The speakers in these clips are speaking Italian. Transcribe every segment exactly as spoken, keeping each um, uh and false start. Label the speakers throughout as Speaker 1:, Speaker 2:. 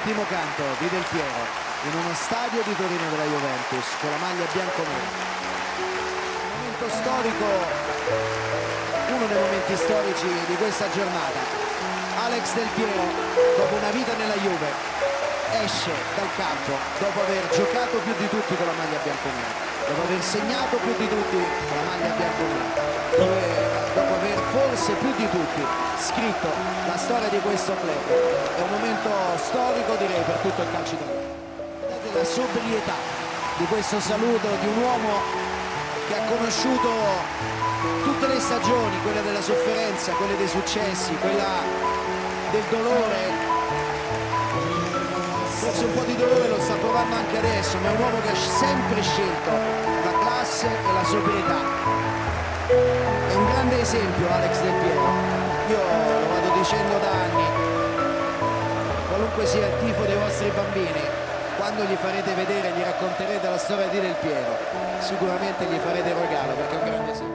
Speaker 1: L'ultimo canto di Del Piero in uno stadio di Torino della Juventus con la maglia bianconera. Un momento storico, uno dei momenti storici di questa giornata. Alex Del Piero, dopo una vita nella Juve, esce dal campo dopo aver giocato più di tutti con la maglia bianconera, dopo aver segnato più di tutti con la maglia bianconera, dove, dopo aver forse più di tutti scritto la storia di questo club. È un momento storico, direi, per tutto il calcio italiano. Vedete la sobrietà di questo saluto di un uomo che ha conosciuto tutte le stagioni, quella della sofferenza, quelle dei successi, quella del dolore. Forse un po' di dolore lo sta provando anche adesso, ma è un uomo che ha sempre scelto la classe e la sobrietà. È un grande esempio Alex Del Piero. Io lo vado dicendo da anni, qualunque sia il tifo dei vostri bambini, quando gli farete vedere, gli racconterete la storia di Del Piero, sicuramente gli farete il regalo, perché è un grande esempio.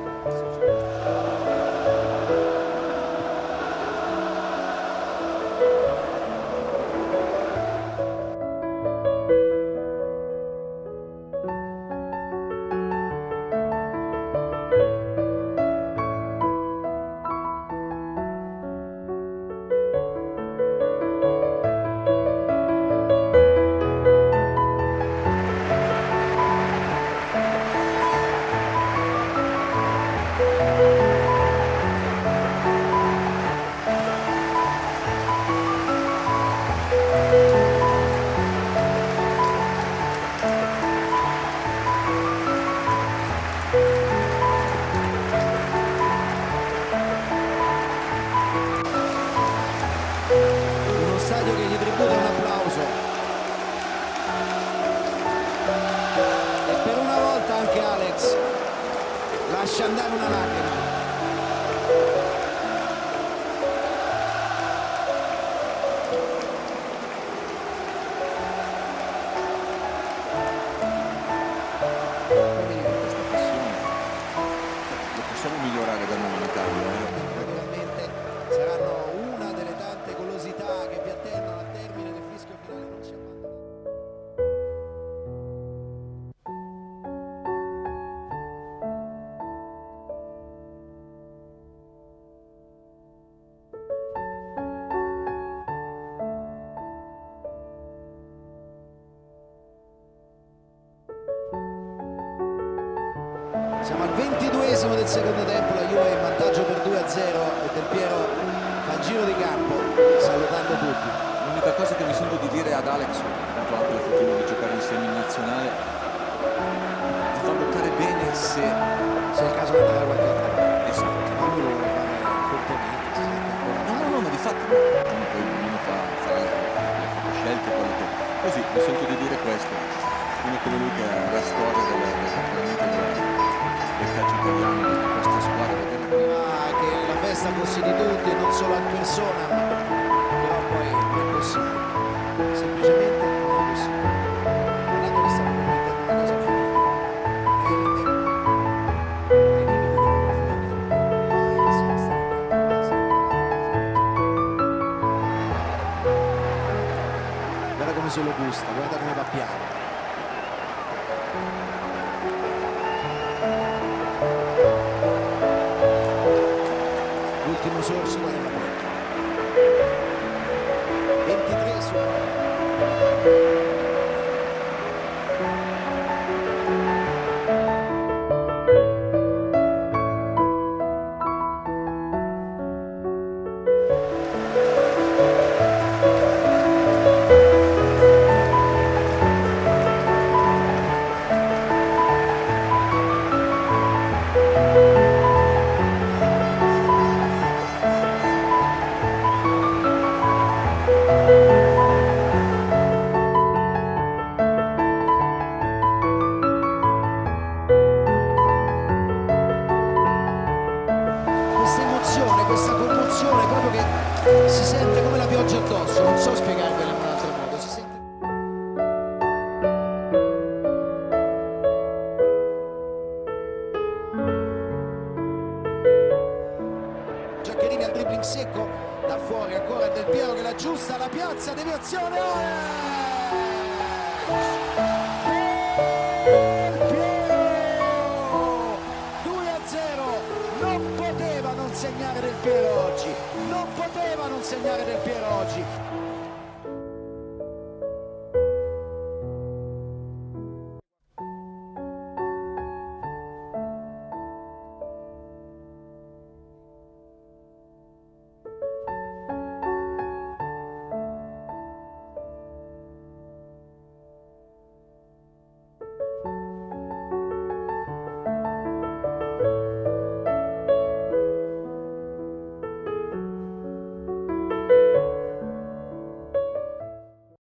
Speaker 1: Che gli tributa un applauso e per una volta anche Alex lascia andare una lacrima.
Speaker 2: Lo possiamo migliorare da noi in Italia, eh?
Speaker 1: Naturalmente saranno una delle tante golosità che vi attendono al termine del fischio finale. Non ci abbandonate. Siamo al ventiduesimo del secondo tempo, la Juve è in vantaggio per due a zero e Del Piero fa il giro di campo salutando tutti.
Speaker 2: L'unica cosa che mi sento di dire ad Alex, quanto anche il futuro di giocare insieme in nazionale, di valutare bene se...
Speaker 1: Se è il caso di andare a qualche altra parte.
Speaker 2: Esatto.
Speaker 1: Ma lui lo vuole fare fortemente, si sente ancora.
Speaker 2: No, no, no, ma di fatto poi ognuno fa, fa le, le proprie scelte, quello che... Così mi sento di dire questo. Uno come lui che ha la storia del, del, del, del calcio italiano, di questa squadra, vedere
Speaker 1: Ah, che la festa fosse di tutti e non solo al persona, però poi non è possibile. Semplicemente non è possibile. Guardate che stanno commettendo una cosa fuori. È ai limiti Guarda come se lo gusta, guarda come va piano. L'ultimo sorso da nella porta. ventitré su. Questa commozione proprio che si sente come la pioggia addosso, non so spiegarvela in un altro modo, si sente... Giaccherini al dribbling secco, da fuori ancora Del Piero che la aggiusta, la piazza, deviazione, Del Piero, due a zero, non poteva non segnare Del Piero oggi, non poteva non segnare Del Piero oggi.